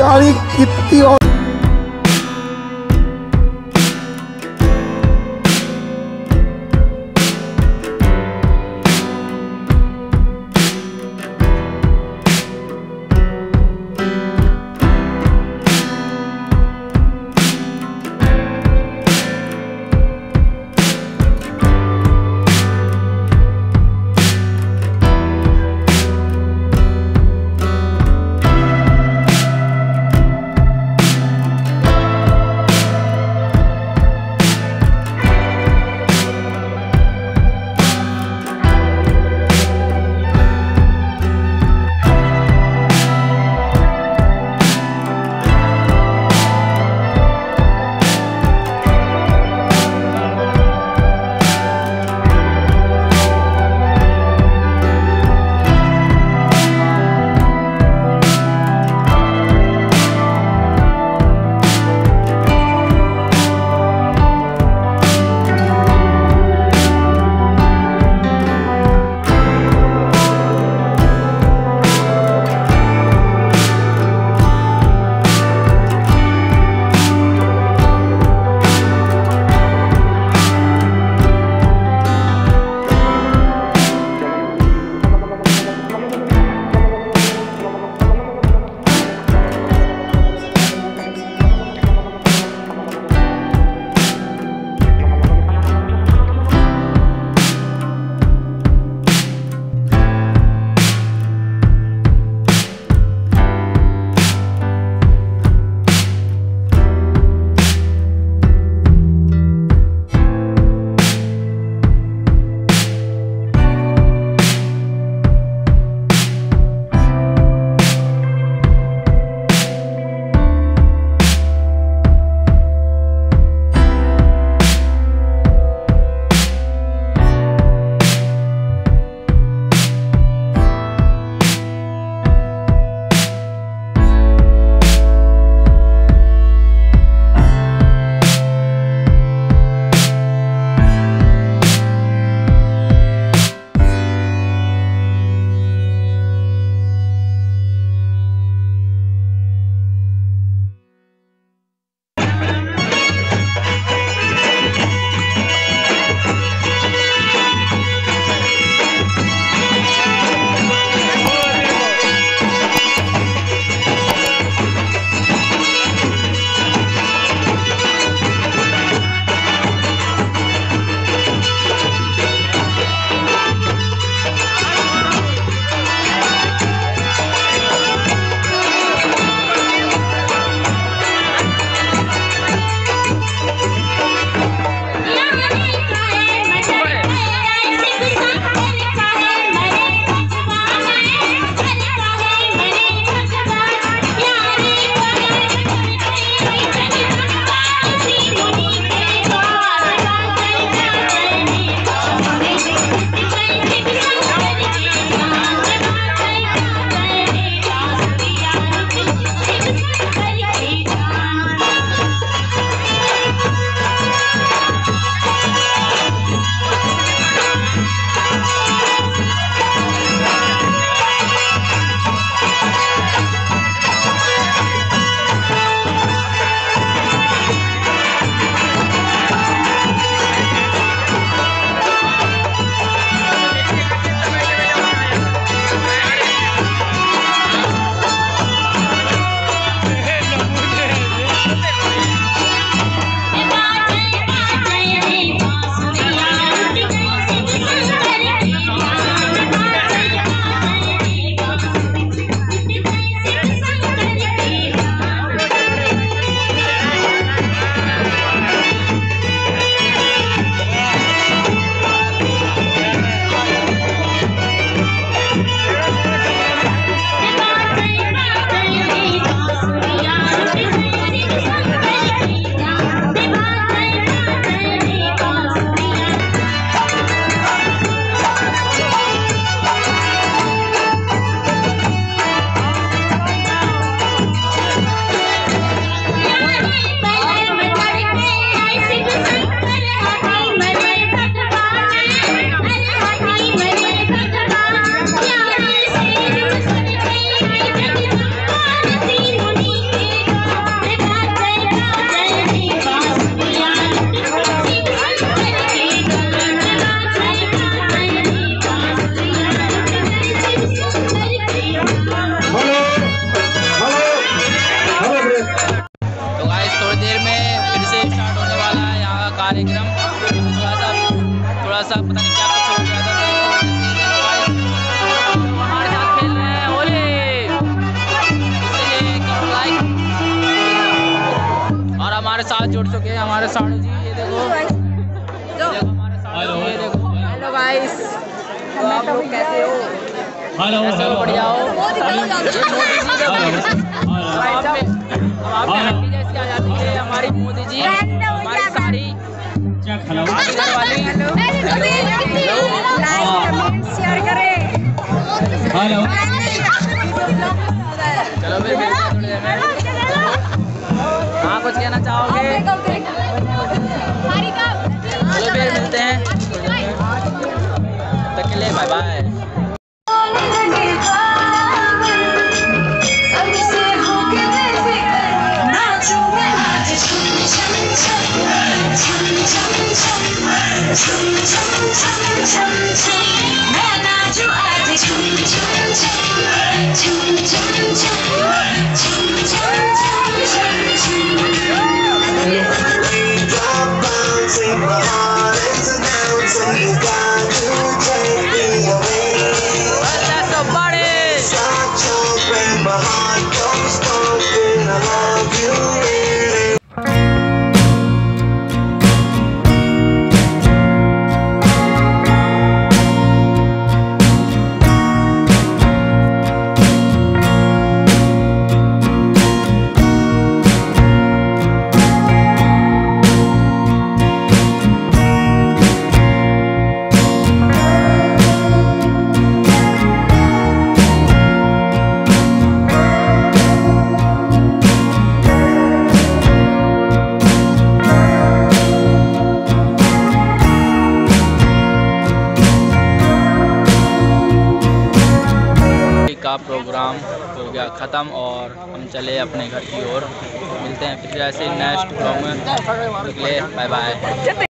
गाड़ी कितनी और जुड़ चुके हैं हमारे साड़ू जी। ये देखो हमारे साड़ू जी, ये देखो। हेलो गाइस, तो आप लोग कैसे हो? कैसे हो? बढ़िया हो? मोदी जी आपने हड्डी जैसी आ जाती है हमारी मोदी जी, हमारी साड़ी वाली। शेयर करें। चलो फिर हाँ, कुछ कहना चाहोगे? चलो फिर मिलते हैं, तब के लिए बाय बाय। का प्रोग्राम हो गया ख़त्म और हम चले अपने घर की ओर। मिलते हैं फिर ऐसे नेक्स्ट ब्लॉग में। Bye bye.